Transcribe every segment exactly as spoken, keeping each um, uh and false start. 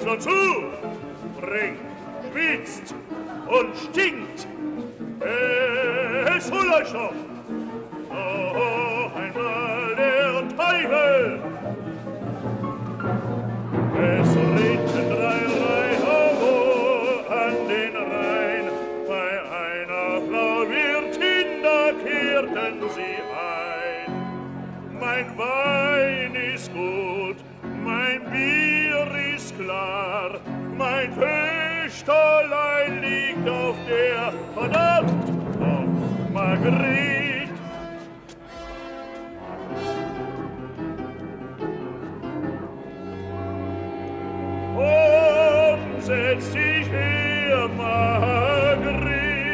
dazu, bringt, spitzt und stinkt. Es soll euch doch noch einmal der Teufel. Es ritten drei Rhein an den Rhein, bei einer Frau Wirtin, da kehrten sie ein. Mein Wein ist gut, mein Bier ist klar, mein Töchterlein liegt auf der verdammt auf Margret. Komm, setz dich her, Margret.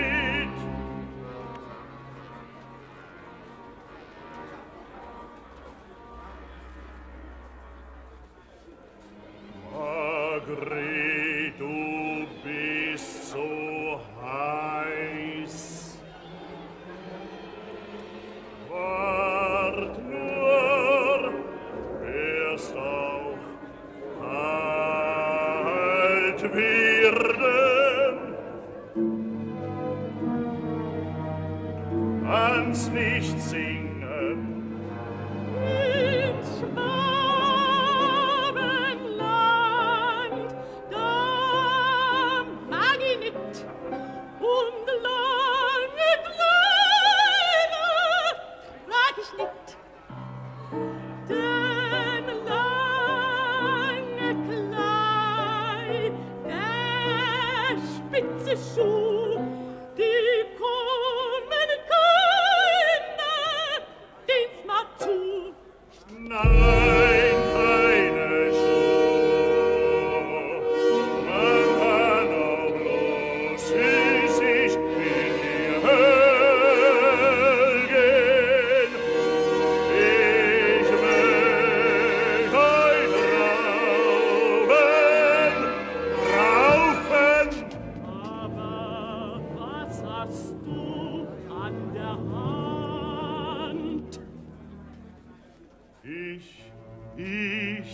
Margret, du bist so heiß. Wart nur, wirst auch kalt werden. Kannst nicht singen. Ins Schwabenland, da mag ich nicht. Und lange Kleider trag ich nicht. Denn lange Kleid, der spitze Schuh, die kommen keiner Dienstmagd zu. Nein, keine Schuhe. Man kann auch bloß wie sich in die Hölle gehen. Ich will euch raufen, raufen. Aber was hast du an der Hand? Ich, ich,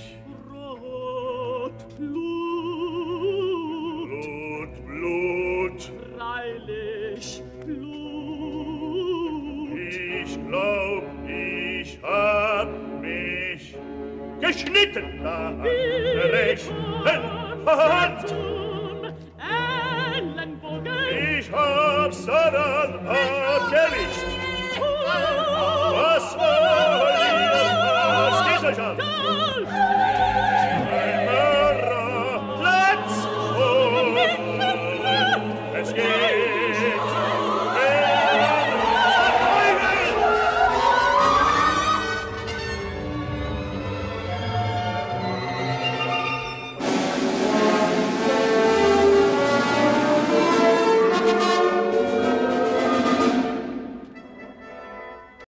Rotblut, Blut, Blut. freilich Blut. Ich glaub, ich hab mich geschnitten da an der rechten Hand. Ellenbogen, Ich hab's daran abgewischt. Was soll ihr, was geht euch an?